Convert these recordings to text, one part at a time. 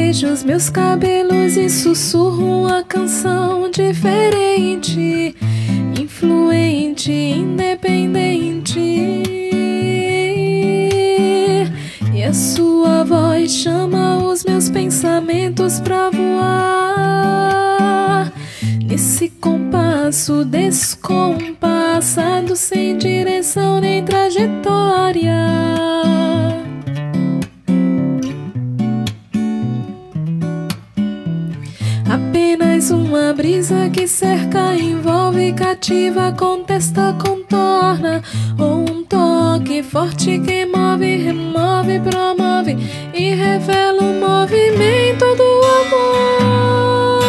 vejo os meus cabelos e sussurro uma canção diferente, influente, independente. E a sua voz chama os meus pensamentos pra voar nesse compasso descompassado, sem direção nem trajetória. Apenas uma brisa que cerca, envolve, cativa, contesta, contorna, ou um toque forte que move, remove, promove e revela o movimento do amor.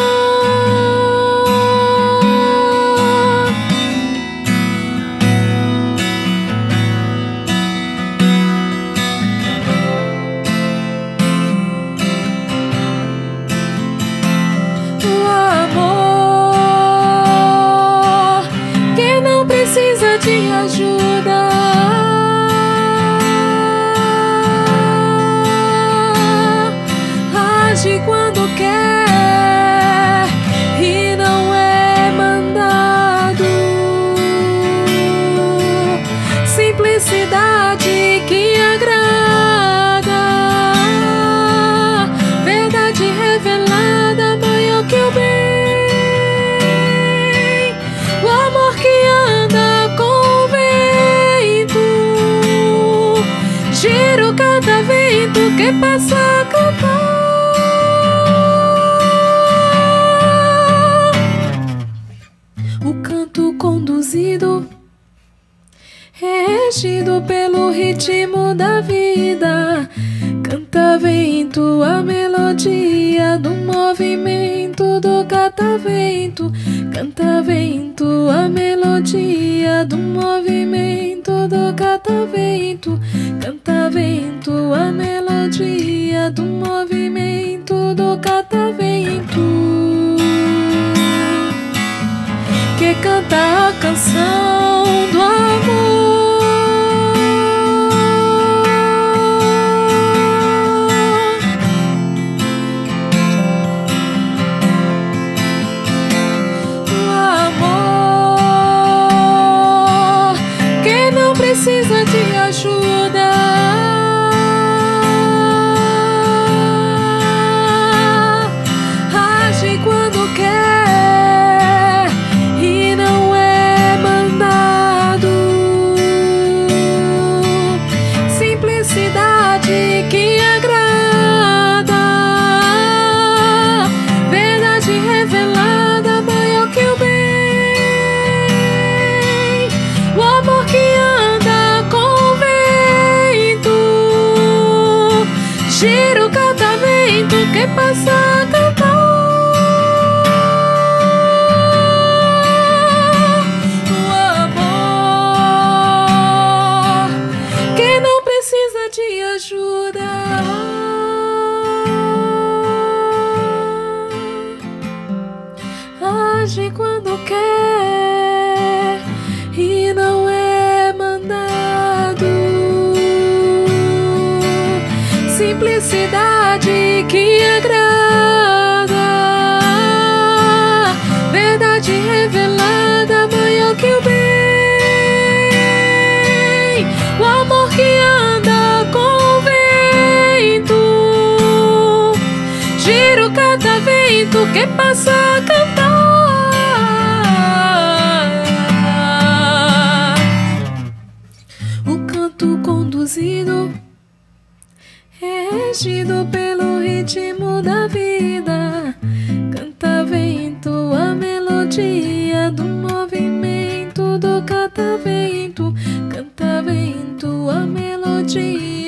Precisa de ajuda, age quando quer e não é mandado. Simplicidade que agrada, verdade revelada, maior que o bem. O amor que giro cada vento que passa a cantar. O canto conduzido, regido pelo ritmo da vida. Canta vento, a melodia do movimento do catavento. Canta vento, a melodia do movimento do catavento. Canta vento, a melodia do movimento do catavento, que canta a canção do amor. Precisa de ajuda, age quando quer e não é mandado. Simplicidade que agrada, verdade revelada, maior que o bem. O amor que giro cada vento que passa a cantar. O amor que não precisa de ajuda, age quando quer e não é mandado. Simplicidade que agrada, verdade revelada, maior que o bem. O amor que anda com o vento, giro cada vento que passa a cantar. O canto conduzido, regido pelo ritmo da vida. Canta vento, a melodia do movimento do catavento. Canta vento, a melodia